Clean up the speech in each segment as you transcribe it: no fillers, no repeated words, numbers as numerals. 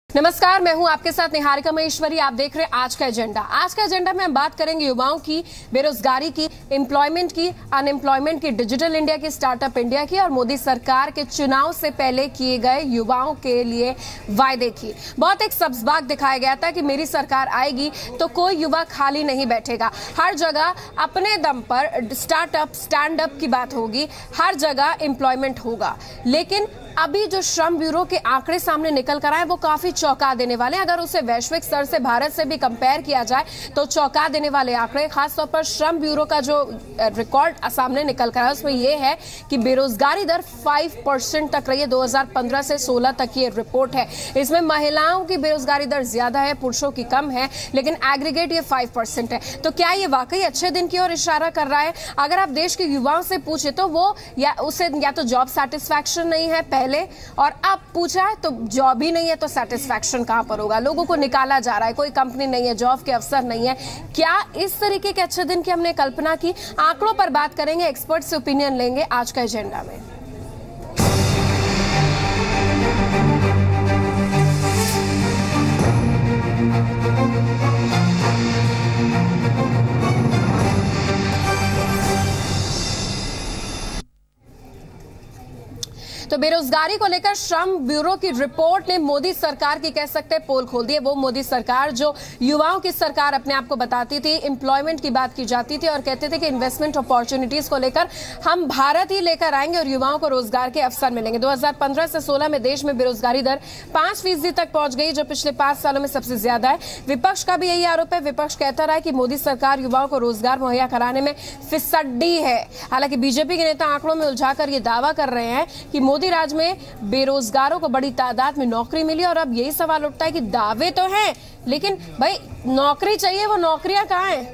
नमस्कार, मैं हूं आपके साथ निहारिका महेश्वरी। आप देख रहे हैं आज का एजेंडा। आज का एजेंडा में हम बात करेंगे युवाओं की, बेरोजगारी की, एम्प्लॉयमेंट की, अनएम्प्लॉयमेंट की, डिजिटल इंडिया की, स्टार्टअप इंडिया की और मोदी सरकार के चुनाव से पहले किए गए युवाओं के लिए वायदे की। बहुत एक सब्ज़बाग दिखाया गया था कि मेरी सरकार आएगी तो कोई युवा खाली नहीं बैठेगा, हर जगह अपने दम पर स्टार्टअप, स्टैंड अप की बात होगी, हर जगह एम्प्लॉयमेंट होगा। लेकिन अभी जो श्रम ब्यूरो के आंकड़े सामने निकल कर आए वो काफी चौंका देने वाले हैं। अगर उसे वैश्विक स्तर से, भारत से भी कंपेयर किया जाए तो चौंका देने वाले आंकड़े, खासतौर पर श्रम ब्यूरो का जो रिकॉर्ड सामने निकल कर आया उसमें यह है कि बेरोजगारी दर 5% तक रही है। 2015 से 16 तक ये रिपोर्ट है। इसमें महिलाओं की बेरोजगारी दर ज्यादा है, पुरुषों की कम है, लेकिन एग्रीगेट ये 5% है। तो क्या ये वाकई अच्छे दिन की ओर इशारा कर रहा है? अगर आप देश के युवाओं से पूछे तो वो या तो जॉब सेटिस्फैक्शन नहीं है पहले, और अब पूछा है तो जॉब ही नहीं है, तो सेटिस्फैक्शन कहां पर होगा? लोगों को निकाला जा रहा है, कोई कंपनी नहीं है, जॉब के अवसर नहीं है। क्या इस तरीके के अच्छे दिन की हमने कल्पना की? आंकड़ों पर बात करेंगे, एक्सपर्ट से ओपिनियन लेंगे आज का एजेंडा में। तो बेरोजगारी को लेकर श्रम ब्यूरो की रिपोर्ट ने मोदी सरकार की, कह सकते हैं, पोल खोल दी है। वो मोदी सरकार जो युवाओं की सरकार अपने आप को बताती थी, एम्प्लॉयमेंट की बात की जाती थी और कहते थे कि इन्वेस्टमेंट अपॉर्चुनिटीज को लेकर हम भारत ही लेकर आएंगे और युवाओं को रोजगार के अवसर मिलेंगे। 2015 से 16 में देश में बेरोजगारी दर 5% तक पहुंच गई, जो पिछले 5 सालों में सबसे ज्यादा है। विपक्ष का भी यही आरोप है। विपक्ष कहता रहा है कि मोदी सरकार युवाओं को रोजगार मुहैया कराने में फिसड्डी है। हालांकि बीजेपी के नेता आंकड़ों में उलझाकर ये दावा कर रहे हैं कि मोदी राज में बेरोजगारों को बड़ी तादाद में नौकरी मिली। और अब यही सवाल उठता है कि दावे तो हैं, लेकिन भाई नौकरी चाहिए, वो नौकरियां कहां हैं?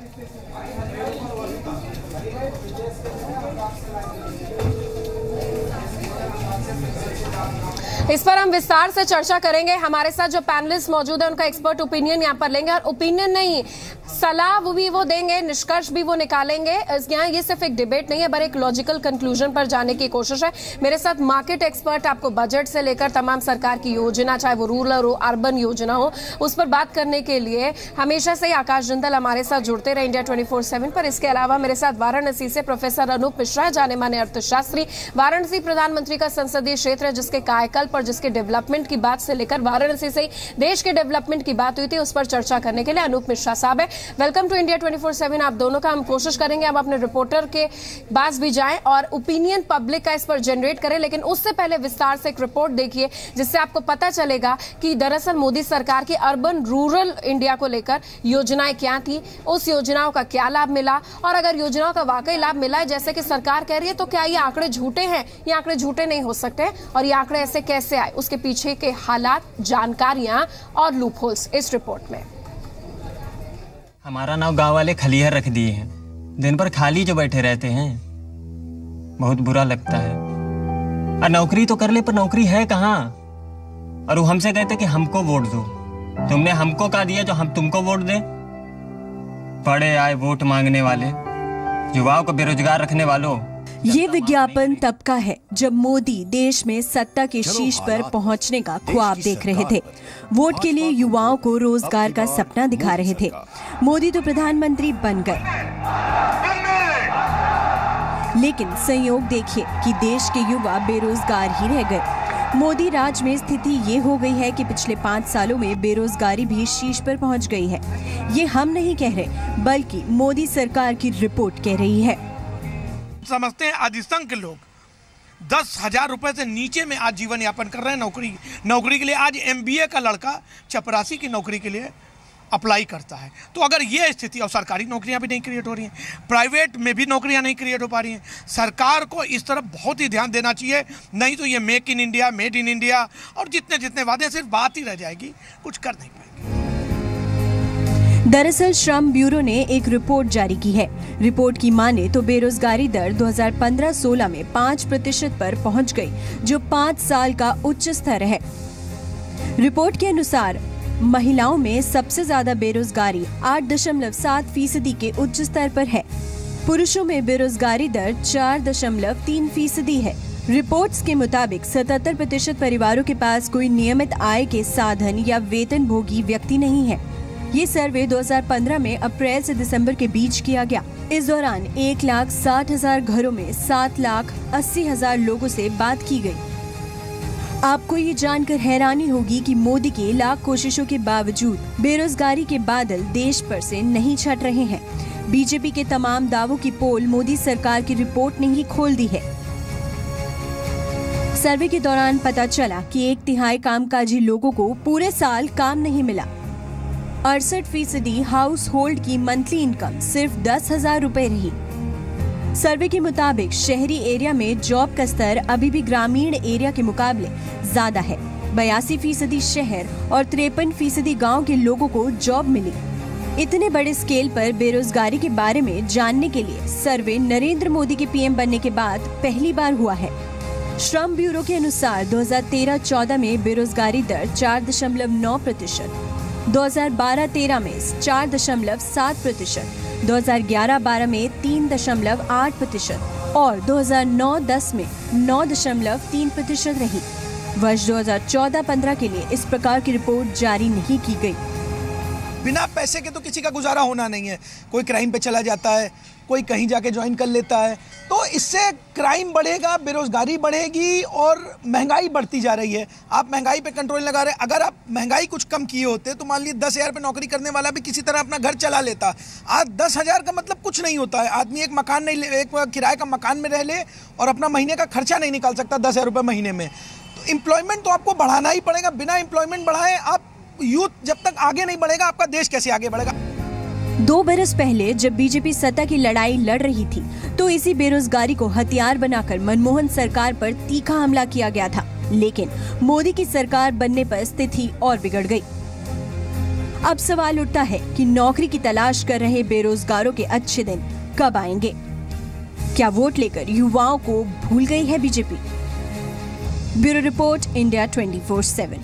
इस पर हम विस्तार से चर्चा करेंगे। हमारे साथ जो पैनलिस्ट मौजूद है उनका एक्सपर्ट ओपिनियन यहां पर लेंगे, और ओपिनियन नहीं, सलाह भी वो देंगे, निष्कर्ष भी वो निकालेंगे। यहाँ ये सिर्फ एक डिबेट नहीं है, पर एक लॉजिकल कंक्लूजन पर जाने की कोशिश है। मेरे साथ मार्केट एक्सपर्ट, आपको बजट से लेकर तमाम सरकार की योजना, चाहे वो रूरल हो, अर्बन योजना हो, उस पर बात करने के लिए हमेशा से ही आकाश जिंदल हमारे साथ जुड़ते रहे इंडिया 24/7 पर। इसके अलावा मेरे साथ वाराणसी से प्रोफेसर अनूप मिश्रा, जाने माने अर्थशास्त्री। वाराणसी प्रधानमंत्री का संसदीय क्षेत्र है, जिसके कायाकल्प और जिसके डेवलपमेंट की बात से लेकर वाराणसी से देश के डेवलपमेंट की बात हुई थी, उस पर चर्चा करने के लिए अनूप मिश्रा साहब है। Welcome to India 24/7। आप दोनों का हम कोशिश करेंगे आप अपने रिपोर्टर के पास भी जाएं और ओपिनियन पब्लिक का इस पर जनरेट करें, लेकिन उससे पहले विस्तार से एक रिपोर्ट देखिए जिससे आपको पता चलेगा कि दरअसल मोदी सरकार की अर्बन रूरल इंडिया को लेकर योजनाएं क्या थी, उस योजनाओं का क्या लाभ मिला, और अगर योजनाओं का वाकई लाभ मिला है जैसे कि सरकार कह रही है, तो क्या ये आंकड़े झूठे हैं? ये आंकड़े झूठे नहीं हो सकते, और ये आंकड़े ऐसे कैसे आए, उसके पीछे के हालात, जानकारियां और लूप होल्स इस रिपोर्ट में। हमारा नाम गांव वाले खलिहर रख दिए हैं, दिन भर खाली जो बैठे रहते हैं, बहुत बुरा लगता है। और नौकरी तो कर ले, पर नौकरी है कहाँ? और वो हमसे कहते कि हमको वोट दो। तुमने हमको कहा दिया जो हम तुमको वोट दें? पड़े आए वोट मांगने वाले, युवाओं को बेरोजगार रखने वालों। ये विज्ञापन तब का है जब मोदी देश में सत्ता के शीर्ष पर पहुंचने का ख्वाब देख रहे थे। वोट के लिए युवाओं को रोजगार का सपना दिखा रहे थे। मोदी तो प्रधानमंत्री बन गए, लेकिन संयोग देखिए कि देश के युवा बेरोजगार ही रह गए। मोदी राज में स्थिति ये हो गई है कि पिछले 5 सालों में बेरोजगारी भी शीर्ष पर पहुंच गई है। ये हम नहीं कह रहे, बल्कि मोदी सरकार की रिपोर्ट कह रही है। समझते हैं अधिसंख्य के लोग 10,000 रुपए से नीचे में आज जीवन यापन कर रहे हैं नौकरी के लिए। आज MBA का लड़का चपरासी की नौकरी के लिए अप्लाई करता है। तो अगर ये स्थिति, और सरकारी नौकरियां भी नहीं क्रिएट हो रही हैं, प्राइवेट में भी नौकरियां नहीं क्रिएट हो पा रही हैं, सरकार को इस तरफ बहुत ही ध्यान देना चाहिए। नहीं तो ये make in India, made in India और जितने वादे सिर्फ बात ही रह जाएगी, कुछ कर नहीं पाएंगे। दरअसल श्रम ब्यूरो ने एक रिपोर्ट जारी की है। रिपोर्ट की माने तो बेरोजगारी दर 2015-16 में 5% पर पहुंच गई, जो 5 साल का उच्च स्तर है। रिपोर्ट के अनुसार महिलाओं में सबसे ज्यादा बेरोजगारी 8.7% के उच्च स्तर पर है। पुरुषों में बेरोजगारी दर 4.3% है। रिपोर्ट्स के मुताबिक 77% परिवारों के पास कोई नियमित आय के साधन या वेतन भोगी व्यक्ति नहीं है। ये सर्वे 2015 में अप्रैल से दिसंबर के बीच किया गया। इस दौरान 1,60,000 घरों में 7,80,000 लोगों से बात की गई। आपको ये जानकर हैरानी होगी कि मोदी की लाख कोशिशों के बावजूद बेरोजगारी के बादल देश पर से नहीं छट रहे हैं। बीजेपी के तमाम दावों की पोल मोदी सरकार की रिपोर्ट ने ही खोल दी है। सर्वे के दौरान पता चला कि 1/3 कामकाजी लोगों को पूरे साल काम नहीं मिला। 68% हाउस होल्ड की मंथली इनकम सिर्फ 10,000 रुपए रही। सर्वे के मुताबिक शहरी एरिया में जॉब का स्तर अभी भी ग्रामीण एरिया के मुकाबले ज्यादा है। 82% शहर और 53% गांव के लोगों को जॉब मिली। इतने बड़े स्केल पर बेरोजगारी के बारे में जानने के लिए सर्वे नरेंद्र मोदी के पीएम बनने के बाद पहली बार हुआ है। श्रम ब्यूरो के अनुसार 2013-14 में बेरोजगारी दर 4.9%, 2012-13 में 4.7%, 2011-12 में 3.8% और 2009-10 में 9.3% रही। वर्ष 2014-15 के लिए इस प्रकार की रिपोर्ट जारी नहीं की गई। बिना पैसे के तो किसी का गुजारा होना नहीं है। कोई क्राइम पे चला जाता है, कोई कहीं जाके ज्वाइन कर लेता है, तो इससे क्राइम बढ़ेगा, बेरोजगारी बढ़ेगी और महंगाई बढ़ती जा रही है। आप महंगाई पे कंट्रोल लगा रहे हैं। अगर आप महंगाई कुछ कम किए होते तो मान लीजिए 10,000 पे नौकरी करने वाला भी किसी तरह अपना घर चला लेता। आज 10,000 का मतलब कुछ नहीं होता है। आदमी एक किराए का मकान में रह ले और अपना महीने का खर्चा नहीं निकाल सकता 10,000 रुपये महीने में। तो एम्प्लॉयमेंट तो आपको बढ़ाना ही पड़ेगा। बिना एम्प्लॉयमेंट बढ़ाए आप यूथ जब तक आगे नहीं बढ़ेगा, आपका देश कैसे आगे बढ़ेगा। 2 बरस पहले जब बीजेपी सत्ता की लड़ाई लड़ रही थी तो इसी बेरोजगारी को हथियार बनाकर मनमोहन सरकार पर तीखा हमला किया गया था। लेकिन मोदी की सरकार बनने पर स्थिति और बिगड़ गई। अब सवाल उठता है कि नौकरी की तलाश कर रहे बेरोजगारों के अच्छे दिन कब आएंगे? क्या वोट लेकर युवाओं को भूल गई है बीजेपी? Bureau report, India 24/7।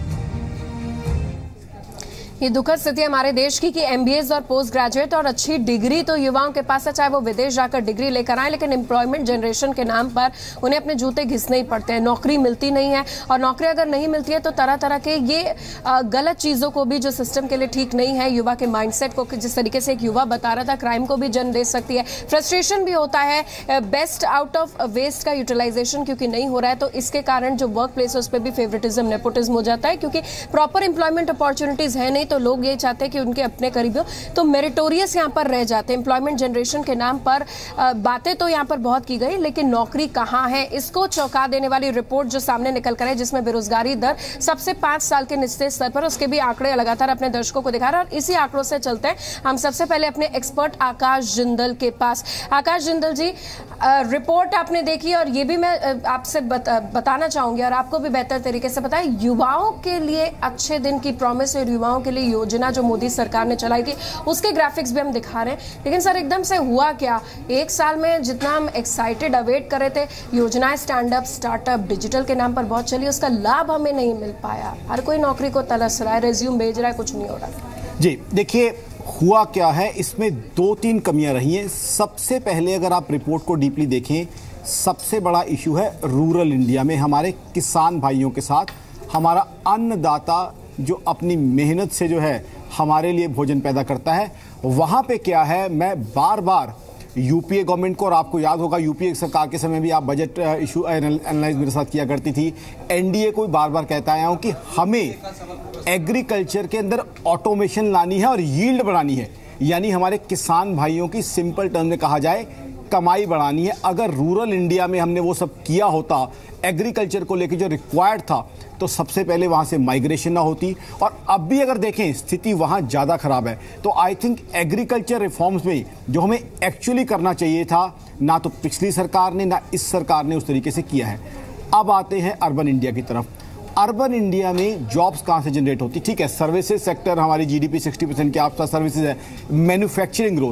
ये दुखद स्थिति हमारे देश की कि एमबीए और पोस्ट ग्रेजुएट और अच्छी डिग्री तो युवाओं के पास है, चाहे वो विदेश जाकर डिग्री लेकर आए, लेकिन एम्प्लॉयमेंट जनरेशन के नाम पर उन्हें अपने जूते घिसने ही पड़ते हैं। नौकरी मिलती नहीं है और नौकरी अगर नहीं मिलती है तो तरह तरह के ये गलत चीजों को भी, जो सिस्टम के लिए ठीक नहीं है, युवा के माइंडसेट को, जिस तरीके से एक युवा बता रहा था, क्राइम को भी जन्म दे सकती है। फ्रस्ट्रेशन भी होता है। बेस्ट आउट ऑफ वेस्ट का यूटिलाइजेशन क्योंकि नहीं हो रहा है, तो इसके कारण जो वर्क प्लेस है उस पर भी फेवरेटिज्म, नेपोटिज्म हो जाता है, क्योंकि प्रॉपर एम्प्लॉयमेंट अपॉर्चुनिटीज है नहीं। तो लोग ये चाहते हैं कि उनके अपने करीब हो, तो मेरिटोरियस यहां पर रह जाते हैं। एम्प्लॉयमेंट जनरेशन के नाम पर बातें तो यहां पर बहुत की गई, लेकिन नौकरी कहां है? इसको चौंका देने वाली रिपोर्ट जो सामने निकल कर है, जिसमें बेरोजगारी दर सबसे 5 साल के निचले स्तर पर, उसके भी आंकड़े लगातार अपने दर्शकों को दिखा रहा है। और इसी आंकड़ों से चलते हैं हम सबसे पहले अपने एक्सपर्ट आकाश जिंदल के पास। आकाश जिंदल जी, रिपोर्ट आपने देखी और ये भी मैं आपसे बताना चाहूंगी और आपको भी बेहतर तरीके से पता है, युवाओं के लिए अच्छे दिन की प्रॉमिस और युवाओं के लिए योजना जो मोदी सरकार ने चलाई थी, उसके ग्राफिक्स भी हम दिखा रहे हैं। लेकिन सर, एकदम से हुआ क्या? 1 साल में जितना हम एक्साइटेड अवेट कर रहे थे, योजनाएं स्टैंड अप, स्टार्टअप, डिजिटल के नाम पर बहुत चली, उसका लाभ हमें नहीं मिल पाया। हर कोई नौकरी को तरस रहा है, रेज्यूम भेज रहा है, कुछ नहीं हो रहा। जी देखिए, हुआ क्या है, इसमें 2-3 कमियां रही हैं। सबसे पहले अगर आप रिपोर्ट को डीपली देखें, सबसे बड़ा इशू है रूरल इंडिया में हमारे किसान भाइयों के साथ। हमारा अन्नदाता जो अपनी मेहनत से जो है हमारे लिए भोजन पैदा करता है, वहाँ पे क्या है, मैं बार बार यूपीए गवर्नमेंट को, और आपको याद होगा यूपीए सरकार के समय भी आप बजट इशू एनालाइज मेरे साथ किया करती थी, एनडीए को बार बार कहता आया हूँ कि हमें एग्रीकल्चर के अंदर ऑटोमेशन लानी है और यील्ड बढ़ानी है, यानी हमारे किसान भाइयों की सिंपल टर्म में कहा जाए कमाई बढ़ानी है। अगर रूरल इंडिया में हमने वो सब किया होता, एग्रीकल्चर को लेकर जो रिक्वायर्ड था, तो सबसे पहले वहां से माइग्रेशन ना होती। और अब भी अगर देखें स्थिति वहां ज़्यादा खराब है। तो आई थिंक एग्रीकल्चर रिफॉर्म्स में जो हमें एक्चुअली करना चाहिए था, ना तो पिछली सरकार ने ना इस सरकार ने उस तरीके से किया है। अब आते हैं अर्बन इंडिया की तरफ। अर्बन इंडिया में जॉब्स कहाँ से जनरेट होती? ठीक है, सर्विसेज सेक्टर, हमारी जीडीपी 60% के आसपास सर्विसेज है, मैन्युफैक्चरिंग ग्रोथ,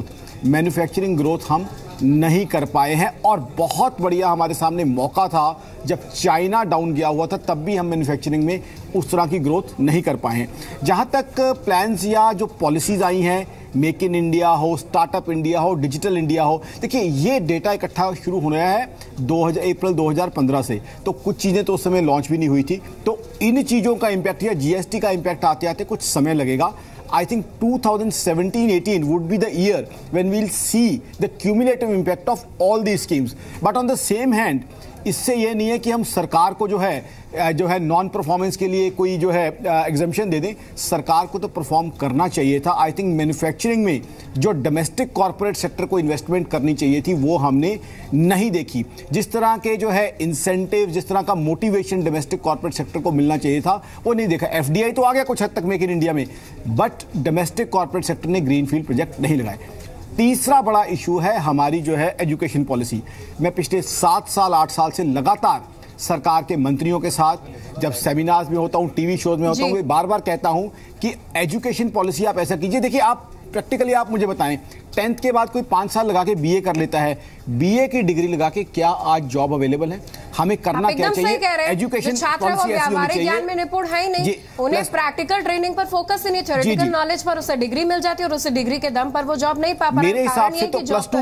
मैन्युफैक्चरिंग ग्रोथ हम नहीं कर पाए हैं। और बहुत बढ़िया हमारे सामने मौका था जब चाइना डाउन गया हुआ था, तब भी हम मैन्युफैक्चरिंग में उस तरह की ग्रोथ नहीं कर पाए हैं। जहां तक प्लान्स या जो पॉलिसीज आई हैं, मेक इन इंडिया हो, स्टार्टअप इंडिया हो, डिजिटल इंडिया हो, देखिए ये डेटा इकट्ठा शुरू होना है अप्रैल 2015 से, तो कुछ चीज़ें तो उस समय लॉन्च भी नहीं हुई थी। तो इन चीज़ों का इम्पैक्ट या जीएसटी का इम्पैक्ट आते आते कुछ समय लगेगा। I think 2017-18 would be the year when we'll see the cumulative impact of all these schemes. But on the same hand, इससे ये नहीं है कि हम सरकार को जो है नॉन परफॉर्मेंस के लिए कोई जो है एग्जम्पशन दे दें। सरकार को तो परफॉर्म करना चाहिए था। आई थिंक मैन्युफैक्चरिंग में जो डोमेस्टिक कॉर्पोरेट सेक्टर को इन्वेस्टमेंट करनी चाहिए थी वो हमने नहीं देखी। जिस तरह के जो है इंसेंटिव, जिस तरह का मोटिवेशन डोमेस्टिक कॉर्पोरेट सेक्टर को मिलना चाहिए था वो नहीं देखा। एफडीआई तो आ गया कुछ हद तक मेक इन इंडिया में, बट डोमेस्टिक कॉर्पोरेट सेक्टर ने ग्रीनफील्ड प्रोजेक्ट नहीं लगाए। तीसरा बड़ा इशू है हमारी जो है एजुकेशन पॉलिसी। मैं पिछले 7 साल 8 साल से लगातार सरकार के मंत्रियों के साथ जब सेमिनार्स में होता हूं, टीवी शोज में होता हूं, बार बार कहता हूं कि एजुकेशन पॉलिसी आप ऐसा कीजिए। देखिए आप प्रैक्टिकली आप मुझे बताएं, 10th के बाद कोई 5 साल लगा के बीए कर लेता है, बीए की डिग्री लगा के क्या आज जॉब अवेलेबल है? हमें करना क्या चाहिए? एजुकेशन पॉलिसी ऐसी होनी चाहिए। ज्ञान में निपुण है ही नहीं, उन्हें प्रैक्टिकल ट्रेनिंग पर फोकस ही नहीं, थ्योरेटिकल नॉलेज पर उसे डिग्री मिल जाती है और उस डिग्री के दम पर वो जॉब नहीं पा पा रहा। मेरे हिसाब से तो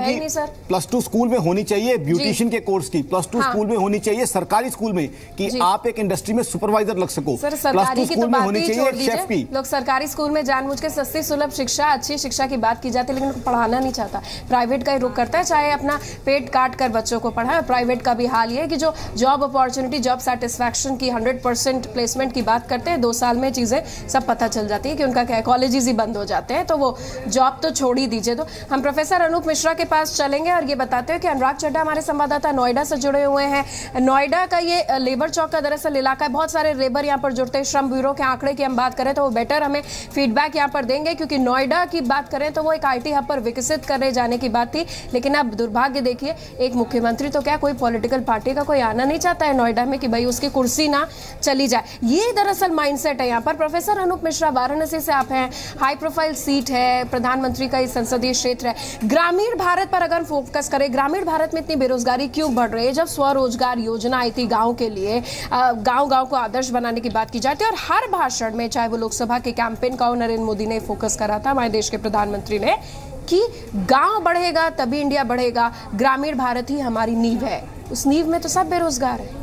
प्लस टू स्कूल में होनी चाहिए ब्यूटिशियन के कोर्स की, प्लस टू स्कूल में होनी चाहिए सरकारी स्कूल में कि आप एक इंडस्ट्री में सुपरवाइजर लग सको। प्लस टू स्कूल में होनी चाहिए शेफ की। लोग सरकारी स्कूल में जानबूझ के सस्ती सुलभ शिक्षा, अच्छी शिक्षा की बात की जाती है, लेकिन पढ़ाना नहीं चाहता, प्राइवेट का ही रुख करता है, चाहे अपना पेट काट कर बच्चों को पढ़ाए। प्राइवेट का भी हाल ये है कि जो जॉब अपॉर्चुनिटी, जॉब सेटिस्फैक्शन की 100% प्लेसमेंट की बात करते हैं, 2 साल में चीजें सब पता चल जाती है कि उनका क्या है, कॉलेजेस ही बंद हो जाते हैं, तो वो जॉब तो छोड़ ही दीजिए। तो हम प्रोफेसर अनूप मिश्रा के पास चलेंगे और ये बताते हैं कि अनुराग चड्ढा हमारे संवाददाता नोएडा से जुड़े हुए हैं। नोएडा का ये लेबर चौक का दरअसल इलाका है, बहुत सारे लेबर यहाँ पर जुड़ते हैं। श्रम ब्यूरो के आंकड़े की हम बात करें तो वो बेटर हमें फीडबैक यहाँ पर देंगे, क्योंकि नोएडा की बात करें तो वो एक IT हब पर विकसित करने जाने की बात थी, लेकिन अब दुर्भाग्य देखिए, एक मुख्यमंत्री तो क्या कोई पॉलिटिकल पार्टी का कोई आना नहीं चाहता है नोएडा में कि भाई उसकी कुर्सी ना चली जाए। ये दरअसल माइंडसेट है यहाँ पर। प्रोफेसर अनूप मिश्रा, वाराणसी से आप हैं, हाई प्रोफाइल सीट है, प्रधानमंत्री का संसदीय क्षेत्र है। ग्रामीण भारत पर अगर फोकस करें, ग्रामीण भारत में इतनी बेरोजगारी क्यों बढ़ रही है? जब स्वरोजगार योजना आई थी गाँव के लिए, गाँव को आदर्श बनाने की बात की जाती है और हर भाषण में, चाहे वो लोकसभा के कैंपेन का हो, नरेंद्र मोदी ने फोकस करा था, हमारे देश के प्रधानमंत्री ने, कि गांव बढ़ेगा तभी इंडिया बढ़ेगा, ग्रामीण भारत ही हमारी नींव है। उस नींव में तो सब बेरोजगार है।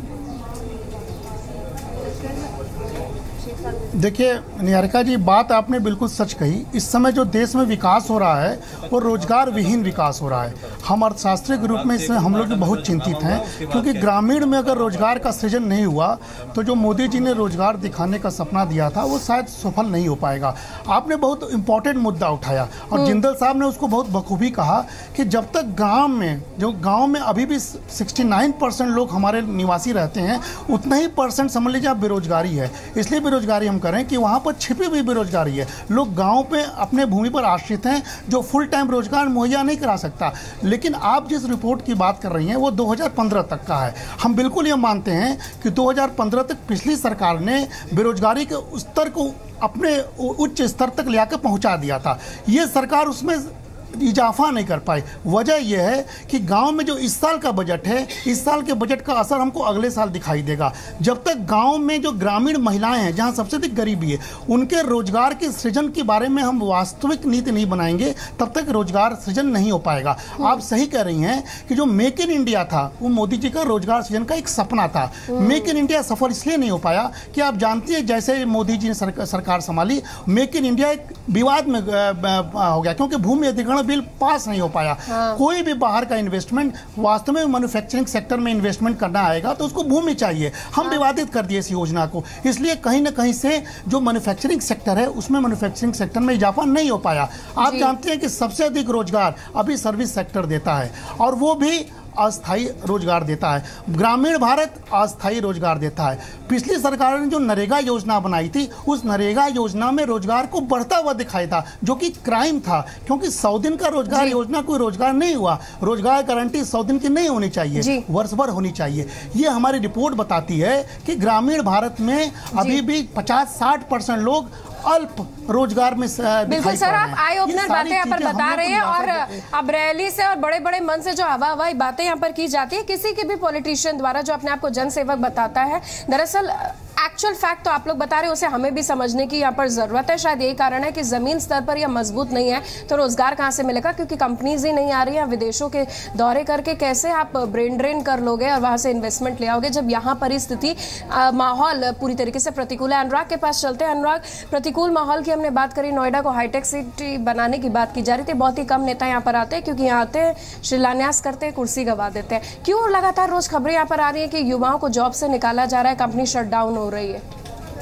देखिए निहारिका जी, बात आपने बिल्कुल सच कही। इस समय जो देश में विकास हो रहा है वो रोजगार विहीन विकास हो रहा है। हम अर्थशास्त्री के रूप में इसमें हम लोग बहुत चिंतित हैं, क्योंकि ग्रामीण में अगर रोजगार का सृजन नहीं हुआ तो जो मोदी जी ने रोजगार दिखाने का सपना दिया था वो शायद सफल नहीं हो पाएगा। आपने बहुत इंपॉर्टेंट मुद्दा उठाया और जिंदल साहब ने उसको बहुत बखूबी कहा कि जब तक गाँव में अभी भी 69% लोग हमारे निवासी रहते हैं, उतना ही % समझ लीजिए आप बेरोजगारी है। इसलिए बेरोजगारी हम करें कि वहाँ पर छिपी हुई बेरोजगारी है। लोग गांव पे अपने भूमि पर आश्रित हैं, जो फुल टाइम रोजगार मुहैया नहीं करा सकता। लेकिन आप जिस रिपोर्ट की बात कर रही हैं वो 2015 तक का है। हम बिल्कुल ये मानते हैं कि 2015 तक पिछली सरकार ने बेरोजगारी के स्तर को अपने उच्च स्तर तक ले आकर पहुँचा दिया था। ये सरकार उसमें इजाफा नहीं कर पाई। वजह यह है कि गांव में जो इस साल का बजट है, इस साल के बजट का असर हमको अगले साल दिखाई देगा। जब तक गांव में जो ग्रामीण महिलाएं हैं, जहां सबसे अधिक गरीबी है, उनके रोजगार के सृजन के बारे में हम वास्तविक नीति नहीं बनाएंगे, तब तक रोजगार सृजन नहीं हो पाएगा। आप सही कह रही हैं कि जो मेक इन इंडिया था वो मोदी जी का रोजगार सृजन का एक सपना था। मेक इन इंडिया सफल इसलिए नहीं हो पाया कि आप जानती है जैसे मोदी जी ने सरकार संभाली, मेक इन इंडिया एक विवाद में हो गया, क्योंकि भूमि अधिग्रहण बिल पास नहीं हो पाया। कोई भी बाहर का इन्वेस्टमेंट वास्तव में मैन्युफैक्चरिंग सेक्टर में इन्वेस्टमेंट करना आएगा तो उसको भूमि चाहिए। हम विवादित कर दिए इस योजना को, इसलिए कहीं ना कहीं से जो मैन्युफैक्चरिंग सेक्टर है उसमें मैन्युफैक्चरिंग सेक्टर में इजाफा नहीं हो पाया। आप जानते हैं कि सबसे अधिक रोजगार अभी सर्विस सेक्टर देता है और वो भी अस्थायी रोजगार देता है। ग्रामीण भारत अस्थायी रोजगार देता है। पिछली सरकार ने जो नरेगा योजना बनाई थी, उस नरेगा योजना में रोजगार को बढ़ता हुआ दिखाई था, जो कि क्राइम था, क्योंकि 100 दिन का रोजगार योजना कोई रोजगार नहीं हुआ। रोजगार गारंटी 100 दिन की नहीं होनी चाहिए, वर्ष भर होनी चाहिए। ये हमारी रिपोर्ट बताती है कि ग्रामीण भारत में अभी भी 50-60% लोग अल्प रोजगार में बिल्कुल सर, आप आई ओपनर बातें यहाँ पर बता रहे हैं और अब रैली से और बड़े बड़े मन से जो हवाई बातें यहाँ पर की जाती है किसी के भी पॉलिटिशियन द्वारा जो अपने आप को जनसेवक बताता है, दरअसल एक्चुअल फैक्ट तो आप लोग बता रहे हैं, उसे हमें भी समझने की यहाँ पर जरूरत है। शायद यही कारण है कि जमीन स्तर पर यह मजबूत नहीं है, तो रोजगार कहाँ से मिलेगा, क्योंकि कंपनीज ही नहीं आ रही है। विदेशों के दौरे करके कैसे आप ब्रेन ड्रेन कर लोगे और वहां से इन्वेस्टमेंट ले आओगे, जब यहाँ पर स्थिति माहौल पूरी तरीके से प्रतिकूल है। अनुराग के पास चलते हैं। अनुराग, प्रतिकूल माहौल की हमने बात करी, नोएडा को हाईटेक सिटी बनाने की बात की जा रही थी, बहुत ही कम नेता यहाँ पर आते हैं, क्योंकि यहाँ आते हैं, शिलान्यास करते हैं, कुर्सी गवा देते हैं। क्यों लगातार रोज खबरें यहाँ पर आ रही है कि युवाओं को जॉब से निकाला जा रहा है, कंपनी शट डाउन हो रही है?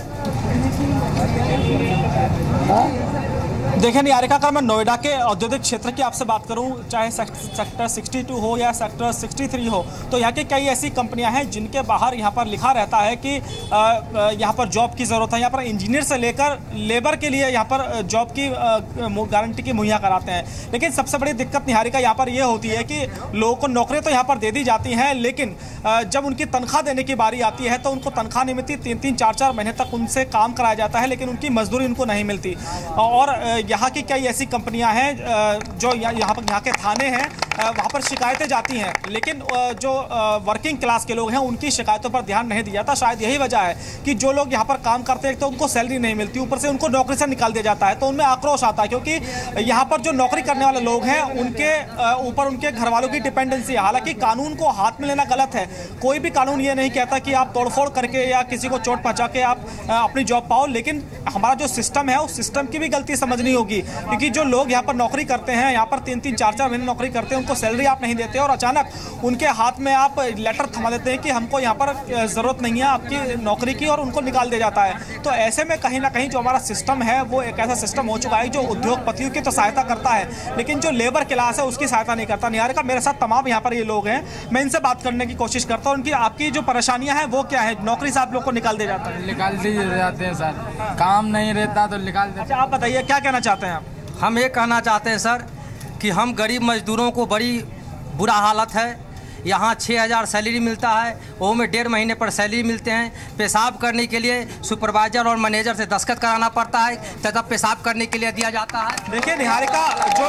देखिए निहारिका, अगर मैं नोएडा के औद्योगिक क्षेत्र की आपसे बात करूं, चाहे सेक्टर 62 हो या सेक्टर 63 हो, तो यहाँ की कई ऐसी कंपनियां हैं जिनके बाहर यहाँ पर लिखा रहता है कि यहाँ पर जॉब की ज़रूरत है। यहाँ पर इंजीनियर से लेकर लेबर के लिए यहाँ पर जॉब की गारंटी की मुहैया कराते हैं। लेकिन सबसे बड़ी दिक्कत निहारिका यहाँ पर यह होती है कि लोगों को नौकरी तो यहाँ पर दे दी जाती हैं, लेकिन जब उनकी तनख्वाह देने की बारी आती है तो उनको तनख्वाह नहीं मिलती। 3-3, 4-4 महीने तक उनसे काम कराया जाता है, लेकिन उनकी मजदूरी उनको नहीं मिलती। और यहाँ की कई ऐसी कंपनियां हैं जो यहाँ के थाने हैं, वहाँ पर शिकायतें जाती हैं, लेकिन जो वर्किंग क्लास के लोग हैं उनकी शिकायतों पर ध्यान नहीं दिया जाता। शायद यही वजह है कि जो लोग यहाँ पर काम करते हैं तो उनको सैलरी नहीं मिलती, ऊपर से उनको नौकरी से निकाल दिया जाता है, तो उनमें आक्रोश आता है, क्योंकि यहाँ पर जो नौकरी करने वाले लोग हैं उनके ऊपर उनके घर वालों की डिपेंडेंसी है। हालांकि कानून को हाथ में लेना गलत है, कोई भी कानून ये नहीं कहता कि आप तोड़फोड़ करके या किसी को चोट पहुँचा के आप अपनी जॉब पाओ, लेकिन हमारा जो सिस्टम है उस सिस्टम की भी गलती समझनी होगी, क्योंकि जो लोग यहाँ पर नौकरी करते हैं, यहाँ पर 3-3, 4-4 महीने नौकरी करते हैं, उनको सैलरी आप नहीं देते और अचानक उनके हाथ में आप लेटर थमा देते हैं कि हमको यहाँ पर ज़रूरत नहीं है आपकी नौकरी की, और उनको निकाल दिया जाता है। तो ऐसे में कहीं ना कहीं जो हमारा सिस्टम है वो एक ऐसा सिस्टम हो चुका है जो उद्योगपतियों की तो सहायता करता है, लेकिन जो लेबर क्लास है उसकी सहायता नहीं करता। निहारिका, मेरे साथ तमाम यहाँ पर ये लोग हैं, मैं इनसे बात करने की कोशिश करता हूँ। उनकी आपकी जो परेशानियाँ हैं वो क्या है? नौकरी से आप लोग को निकाल दिया जाता है? निकाल दिए जाते हैं सर, काम नहीं रहता तो निकाल देते। अच्छा, आप बताइए क्या कहना चाहते हैं आप? हम ये कहना चाहते हैं सर कि हम गरीब मजदूरों को बड़ी बुरा हालत है। यहाँ 6,000 सैलरी मिलता है, वो में 1.5 महीने पर सैलरी मिलते हैं। पेशाब करने के लिए सुपरवाइजर और मैनेजर से दस्तखत कराना पड़ता है, तथा पेशाब करने के लिए दिया जाता है। देखिए निहारिका,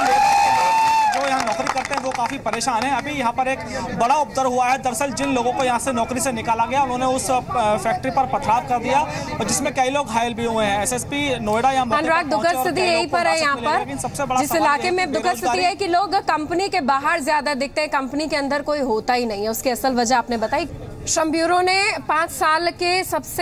जो यहाँ नौकरी करते हैं वो काफ़ी परेशान हैं। अभी यहाँ पर एक बड़ा उपद्रव हुआ है। दरअसल जिन लोगों को यहाँ से नौकरी से निकाला गया उन्होंने उस फैक्ट्री पर पथराव कर दिया, और जिसमें कई लोग घायल भी हुए हैं। एसएसपी नोएडा यहाँ अनुराग, दुखद स्थिति यही पर है यहाँ पर, सबसे बड़ा जिस इलाके में दुखद स्थिति है कि लोग कंपनी के बाहर ज्यादा दिखते हैं, कंपनी के अंदर कोई होता ही नहीं है। उसकी असल वजह आपने बताई। श्रम ब्यूरो ने 5 साल के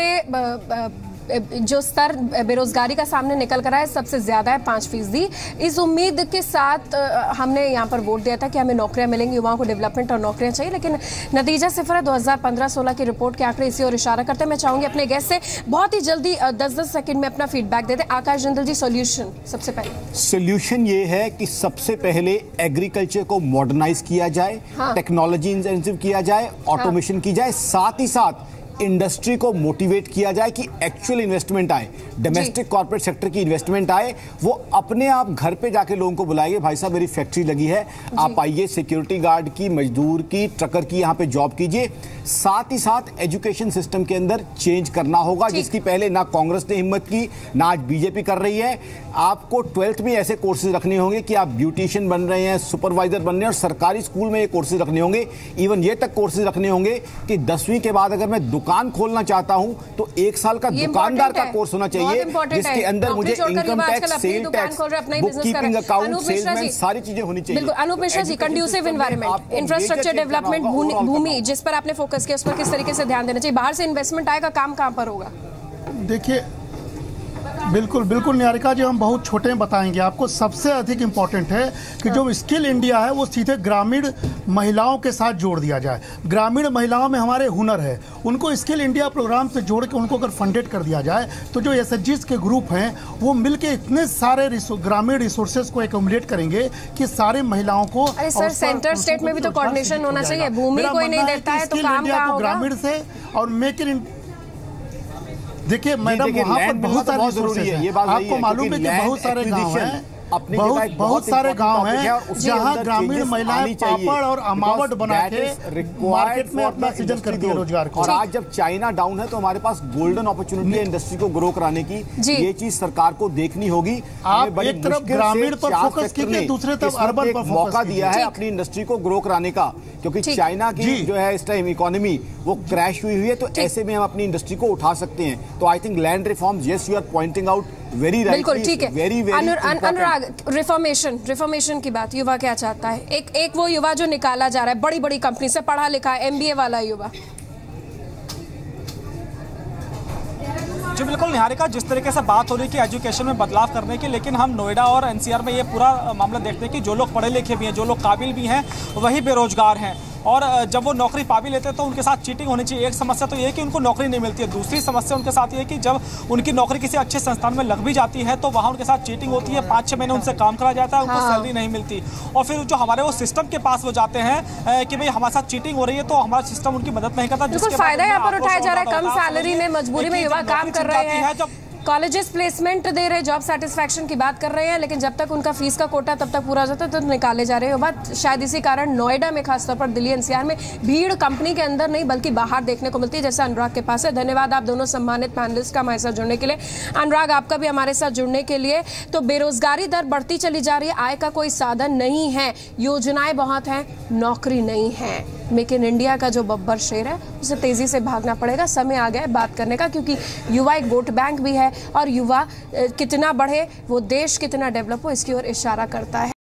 सबसे जो स्तर बेरोजगारी का सामने निकल कर आया है सबसे ज्यादा है, 5%। इस उम्मीद के साथ हमने यहाँ पर वोट दिया था कि हमें नौकरियां मिलेंगी, युवाओं को डेवलपमेंट और नौकरियां चाहिए, लेकिन नतीजा सिफर है। 2015-16 की रिपोर्ट के आंकड़े इसी ओर इशारा करते हैं। मैं चाहूंगी अपने गेस्ट से बहुत ही जल्दी 10-10 सेकंड में अपना फीडबैक दे दे। आकाश जिंदल जी, सोल्यूशन सबसे पहले। सोल्यूशन ये है कि सबसे पहले एग्रीकल्चर को मॉडर्नाइज किया जाए, टेक्नोलॉजी इंसेंटिव किया जाए, ऑटोमेशन की जाए, साथ ही साथ इंडस्ट्री को मोटिवेट किया जाए कि एक्चुअल इन्वेस्टमेंट आए, डोमेस्टिक कॉर्पोरेट सेक्टर की इन्वेस्टमेंट आए। वो अपने आप घर पे जाके लोगों को बुलाएंगे, भाई साहब मेरी फैक्ट्री लगी है, आप आइए, सिक्योरिटी गार्ड की, मजदूर की, ट्रकर की यहाँ पे जॉब कीजिए। साथ ही साथ एजुकेशन सिस्टम के अंदर चेंज करना होगा, जिसकी पहले ना कांग्रेस ने हिम्मत की, ना आज बीजेपी कर रही है। आपको 12th में ऐसे कोर्सेज रखने होंगे कि आप ब्यूटिशियन बन रहे हैं, सुपरवाइजर बन रहे हैं, और सरकारी स्कूल में ये कोर्सेज रखने होंगे। इवन ये तक कोर्सेज रखने होंगे कि 10वीं के बाद अगर मैं दुकान खोलना चाहता हूं तो 1 साल का दुकानदार का कोर्स होना चाहिए, जिसके अंदर मुझे income tax, sale tax, bookkeeping account, salesman, सारी चीजें होनी चाहिए। बिल्कुल Anup Mishra ji, conducive environment, infrastructure development, भूमि जिस पर आपने फोकस किया उस पर किस तरीके से ध्यान देना चाहिए? बाहर से इन्वेस्टमेंट आएगा, काम कहां पर होगा? देखिए, बिल्कुल बिल्कुल निहारिका जी, हम बहुत छोटे में बताएंगे आपको। सबसे अधिक इम्पोर्टेंट है कि जो स्किल इंडिया है वो सीधे ग्रामीण महिलाओं के साथ जोड़ दिया जाए। ग्रामीण महिलाओं में हमारे हुनर है, उनको स्किल इंडिया प्रोग्राम से जोड़ के उनको अगर फंडेड कर दिया जाए तो जो एसएचजीज के ग्रुप हैं वो मिलके इतने सारे ग्रामीण रिसोर्सेज को एक्यूमुलेट करेंगे कि सारे महिलाओं को। अरे सर, सेंटर स्टेट में भी तो कोऑर्डिनेशन होना चाहिए। भूमि कोई नहीं देता है तो काम कहां होगा? ग्रामीण से और मेक इन, देखिए मैडम, वहाँ पर बहुत सारे रिसोर्सेज हैं, आपको मालूम है कि बहुत सारे गांव हैं। अपनी जगह एक बहुत सारे गांव हैं जहां ग्रामीण महिलाएं पापड़ और अमावट बना के मार्केट में अपना सृजन करती है रोजगार को। और आज जब चाइना डाउन है तो हमारे पास गोल्डन अपॉर्चुनिटी है इंडस्ट्री को ग्रो कराने की। ये चीज सरकार को देखनी होगी। आप एक तरफ ग्रामीण पर फोकस कीजिए, दूसरे तरफ अर्बन पर मौका दिया है अपनी इंडस्ट्री को ग्रो कराने का, क्योंकि चाइना की जो है इस टाइम इकोनॉमी वो क्रैश हुई है। तो ऐसे में हम अपनी इंडस्ट्री को उठा सकते हैं। तो I think land reforms, yes you are pointing out very right, बिल्कुल ठीक है। वेरी अनुराग, रिफॉर्मेशन की बात, युवा क्या चाहता है? एक वो युवा जो निकाला जा रहा है बड़ी बड़ी कंपनी से, पढ़ा लिखा MBA वाला युवा। जी बिल्कुल निहारिका, जिस तरीके से बात हो रही है एजुकेशन में बदलाव करने की, लेकिन हम नोएडा और NCR में ये पूरा मामला देखते हैं कि जो लोग पढ़े लिखे भी हैं, जो लोग काबिल भी हैं, वही बेरोजगार हैं। और जब वो नौकरी पा भी लेते हैं तो उनके साथ चीटिंग होनी चाहिए। एक समस्या तो ये है कि उनको नौकरी नहीं मिलती है। दूसरी समस्या उनके साथ ये है कि जब उनकी नौकरी किसी अच्छे संस्थान में लग भी जाती है तो वहाँ उनके साथ चीटिंग होती है। 5-6 महीने उनसे काम करा जाता है, उनको सैलरी नहीं मिलती। और फिर जो हमारे वो सिस्टम के पास वो जाते हैं कि भाई हमारे साथ चीटिंग हो रही है, तो हमारा सिस्टम उनकी मदद नहीं करता। बिल्कुल फायदा यहाँ पर उठाया जा रहा है। कम सैलरी में मजबूरी में युवा काम कर रहे हैं, कॉलेजेस प्लेसमेंट दे रहे, जॉब सेटिस्फैक्शन की बात कर रहे हैं, लेकिन जब तक उनका फीस का कोटा तब तक पूरा हो जाता है तो निकाले जा रहे हैं। बात शायद इसी कारण नोएडा में, खासतौर पर दिल्ली NCR में भीड़ कंपनी के अंदर नहीं बल्कि बाहर देखने को मिलती है, जैसे अनुराग के पास है। धन्यवाद आप दोनों सम्मानित पैनलिस्ट का हमारे साथ जुड़ने के लिए। अनुराग, आपका भी हमारे साथ जुड़ने के लिए। तो बेरोजगारी दर बढ़ती चली जा रही है, आय का कोई साधन नहीं है, योजनाएं बहुत हैं, नौकरी नहीं है। मेक इन इंडिया का जो बब्बर शेर है उसे तेजी से भागना पड़ेगा। समय आ गया है बात करने का, क्योंकि युवा एक वोट बैंक भी है और युवा कितना बढ़े, वो देश कितना डेवलप हो, इसकी ओर इशारा करता है।